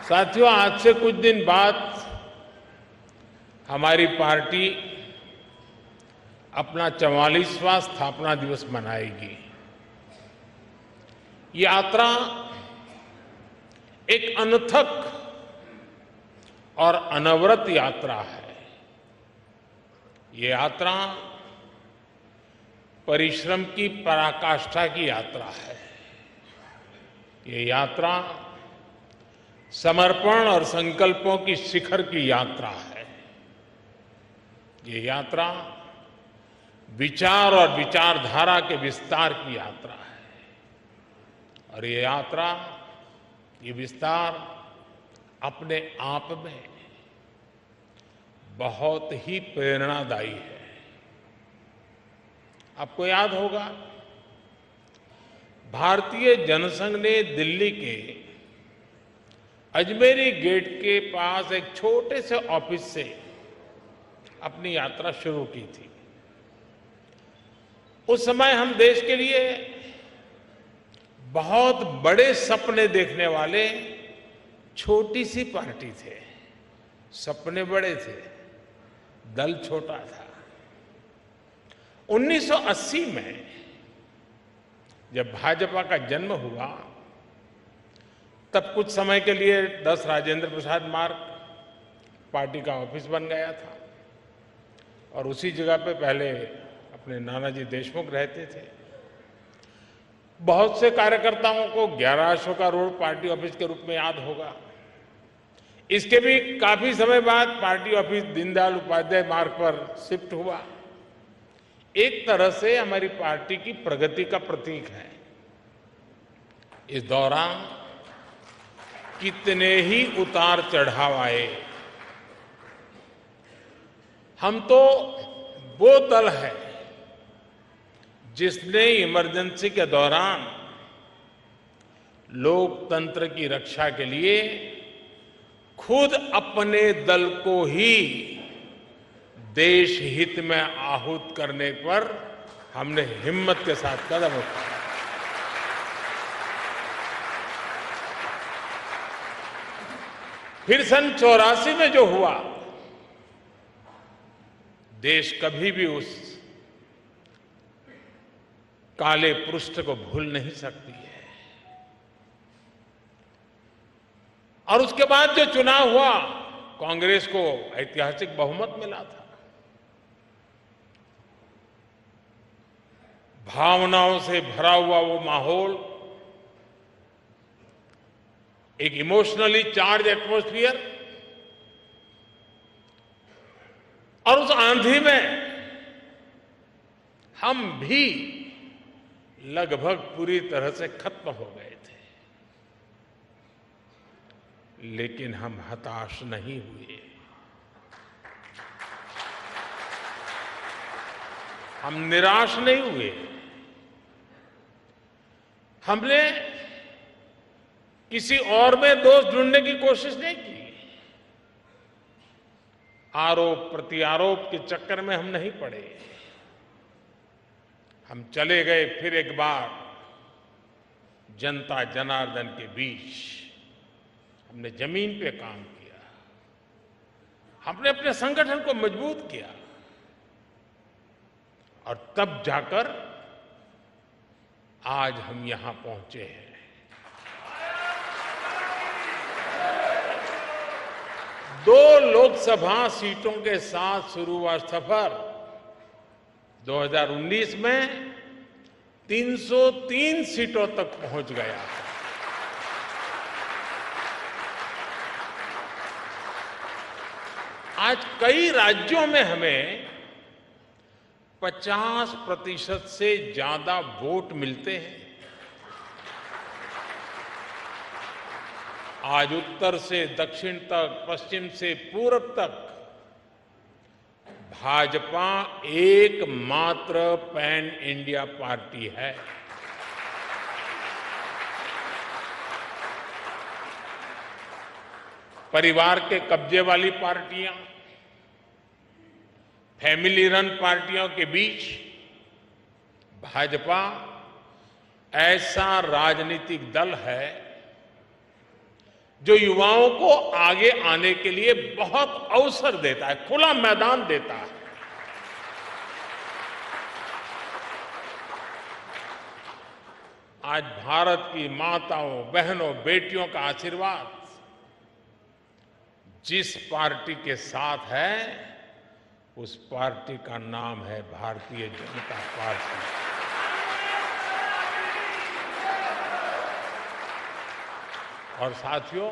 साथियों, आज से कुछ दिन बाद हमारी पार्टी अपना 44वां स्थापना दिवस मनाएगी। यात्रा एक अनथक और अनवरत यात्रा है। ये यात्रा परिश्रम की पराकाष्ठा की यात्रा है। ये यात्रा समर्पण और संकल्पों की शिखर की यात्रा है। ये यात्रा विचार और विचारधारा के विस्तार की यात्रा है। और ये यात्रा, ये विस्तार अपने आप में बहुत ही प्रेरणादायी है। आपको याद होगा, भारतीय जनसंघ ने दिल्ली के अजमेरी गेट के पास एक छोटे से ऑफिस से अपनी यात्रा शुरू की थी। उस समय हम देश के लिए बहुत बड़े सपने देखने वाले छोटी सी पार्टी थे। सपने बड़े थे, दल छोटा था। 1980 में जब भाजपा का जन्म हुआ, तब कुछ समय के लिए 10 राजेंद्र प्रसाद मार्ग पार्टी का ऑफिस बन गया था और उसी जगह पे पहले अपने नानाजी देशमुख रहते थे। बहुत से कार्यकर्ताओं को 11 अशोका रोड पार्टी ऑफिस के रूप में याद होगा। इसके भी काफी समय बाद पार्टी ऑफिस दीनदयाल उपाध्याय मार्ग पर शिफ्ट हुआ। एक तरह से हमारी पार्टी की प्रगति का प्रतीक है। इस दौरान कितने ही उतार चढ़ाव आए। हम तो वो दल है जिसने इमरजेंसी के दौरान लोकतंत्र की रक्षा के लिए खुद अपने दल को ही देश हित में आहूत करने पर हमने हिम्मत के साथ कदम उठाया। फिर सन 84 में जो हुआ, देश कभी भी उस काले पृष्ठ को भूल नहीं सकती है। और उसके बाद जो चुनाव हुआ, कांग्रेस को ऐतिहासिक बहुमत मिला था। भावनाओं से भरा हुआ वो माहौल, एक इमोशनली चार्ज एटमॉस्फियर, और उस आंधी में हम भी लगभग पूरी तरह से खत्म हो गए थे। लेकिन हम हताश नहीं हुए। हम निराश नहीं हुए। हमने किसी और में दोष ढूंढने की कोशिश नहीं की। आरोप प्रत्यारोप के चक्कर में हम नहीं पड़े। हम चले गए फिर एक बार जनता जनार्दन के बीच। हमने जमीन पे काम किया। हमने अपने संगठन को मजबूत किया और तब जाकर आज हम यहां पहुंचे हैं। दो लोकसभा सीटों के साथ शुरू हुआ सफर 2019 में 303 सीटों तक पहुंच गया। आज कई राज्यों में हमें 50% से ज्यादा वोट मिलते हैं। आज उत्तर से दक्षिण तक, पश्चिम से पूरब तक भाजपा एकमात्र पैन इंडिया पार्टी है। परिवार के कब्जे वाली पार्टियां, फैमिली रन पार्टियों के बीच भाजपा ऐसा राजनीतिक दल है जो युवाओं को आगे आने के लिए बहुत अवसर देता है, खुला मैदान देता है। आज भारत की माताओं, बहनों, बेटियों का आशीर्वाद जिस पार्टी के साथ है, उस पार्टी का नाम है भारतीय जनता पार्टी। और साथियों,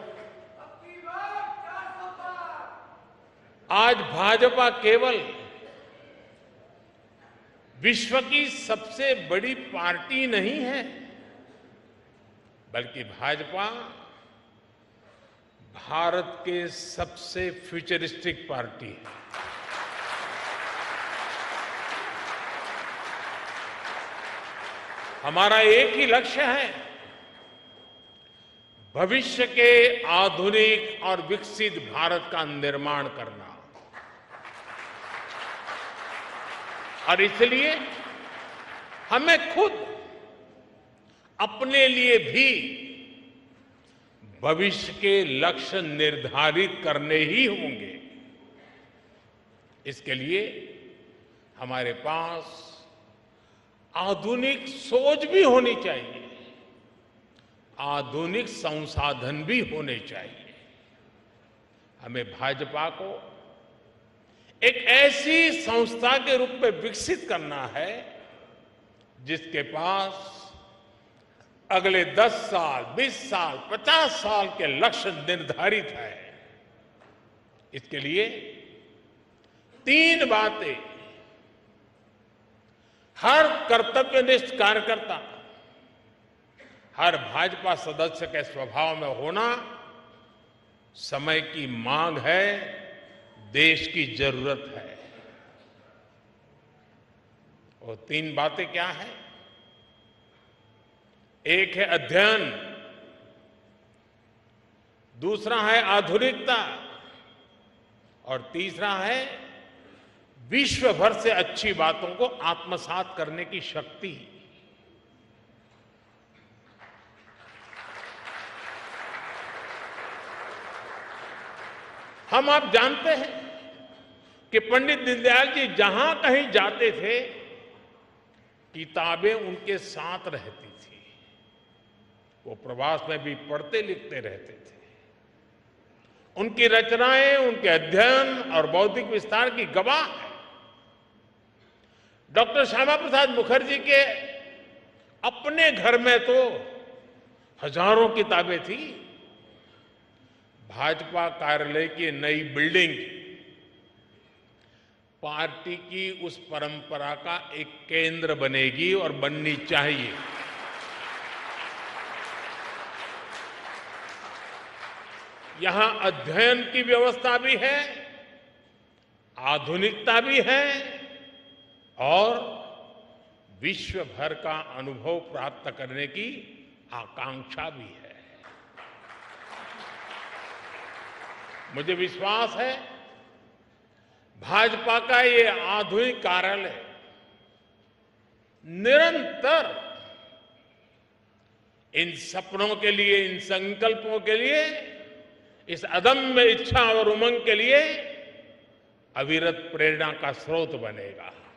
आज भाजपा केवल विश्व की सबसे बड़ी पार्टी नहीं है, बल्कि भाजपा भारत के सबसे फ्यूचरिस्टिक पार्टी है। हमारा एक ही लक्ष्य है, भविष्य के आधुनिक और विकसित भारत का निर्माण करना। और इसलिए हमें खुद अपने लिए भी भविष्य के लक्ष्य निर्धारित करने ही होंगे। इसके लिए हमारे पास आधुनिक सोच भी होनी चाहिए, आधुनिक संसाधन भी होने चाहिए। हमें भाजपा को एक ऐसी संस्था के रूप में विकसित करना है जिसके पास अगले 10 साल, 20 साल, 50 साल के लक्ष्य निर्धारित है। इसके लिए 3 बातें हर कर्तव्यनिष्ठ कार्यकर्ता, हर भाजपा सदस्य के स्वभाव में होना समय की मांग है, देश की जरूरत है। और 3 बातें क्या हैं? एक है अध्ययन, दूसरा है आधुनिकता, और तीसरा है विश्व भर से अच्छी बातों को आत्मसात करने की शक्ति। हम आप जानते हैं कि पंडित दीनदयाल जी जहां कहीं जाते थे, किताबें उनके साथ रहती थी। वो प्रवास में भी पढ़ते लिखते रहते थे। उनकी रचनाएं, उनके अध्ययन और बौद्धिक विस्तार की गवाह है। डॉक्टर श्यामा प्रसाद मुखर्जी के अपने घर में तो हजारों किताबें थी। भाजपा कार्यालय की नई बिल्डिंग पार्टी की उस परंपरा का एक केंद्र बनेगी और बननी चाहिए। यहां अध्ययन की व्यवस्था भी है, आधुनिकता भी है और विश्व भर का अनुभव प्राप्त करने की आकांक्षा भी है। मुझे विश्वास है भाजपा का ये आधुनिक कार्यालय निरंतर इन सपनों के लिए, इन संकल्पों के लिए, इस अदम्य इच्छा और उमंग के लिए अविरत प्रेरणा का स्रोत बनेगा।